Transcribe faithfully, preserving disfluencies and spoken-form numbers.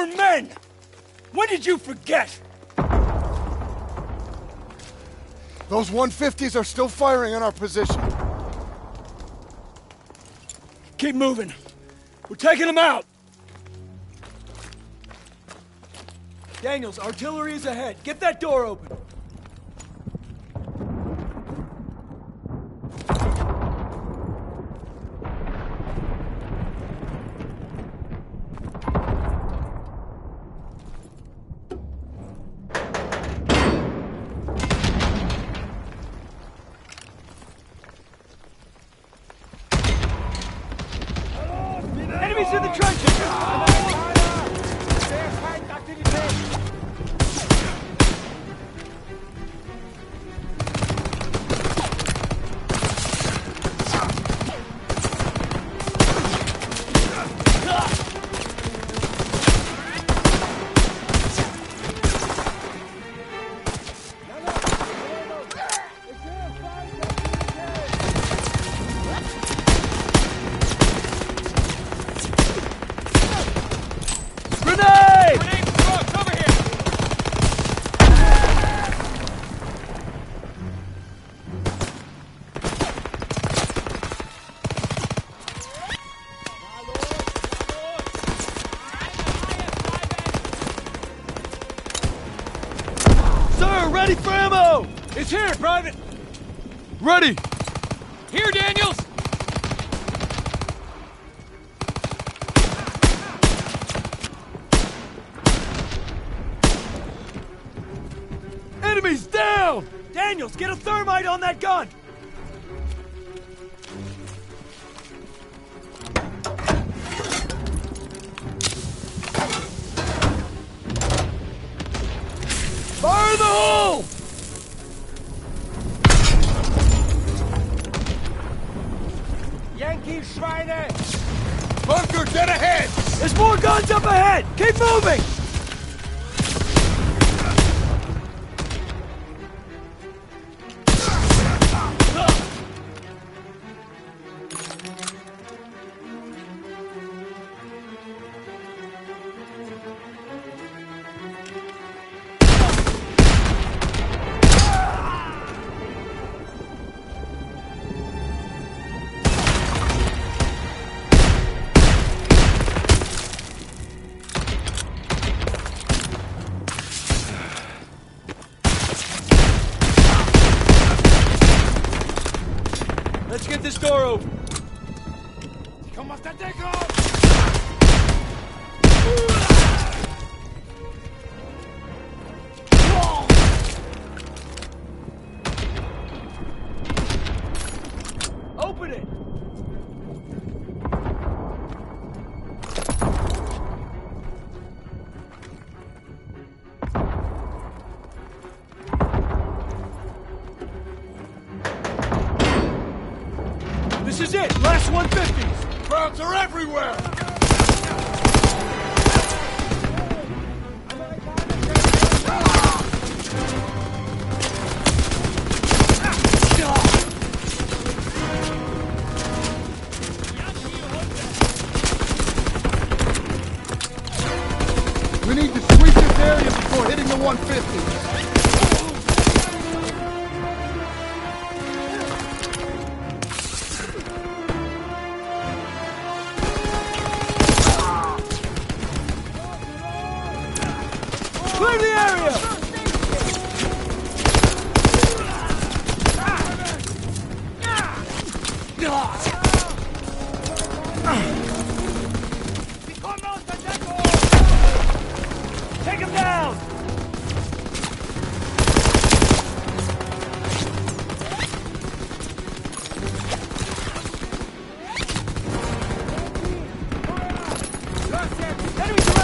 Men! When did you forget? Those one fifties are still firing on our position. Keep moving. We're taking them out. Daniels, artillery is ahead. Get that door open. Enemies in the trenches! Ready for ammo! It's here, Private! Ready! Here, Daniels! Enemies down! Daniels, get a thermite on that gun! Fire the hole! Yankee Schweine! Bunker, dead ahead! There's more guns up ahead! Keep moving! Let's get this door open. Come off that deck! Open it! This is it! Last one fifties! Crowds are everywhere! We need to sweep this area before hitting the one fifty. Clear the area! Take him down! Enemies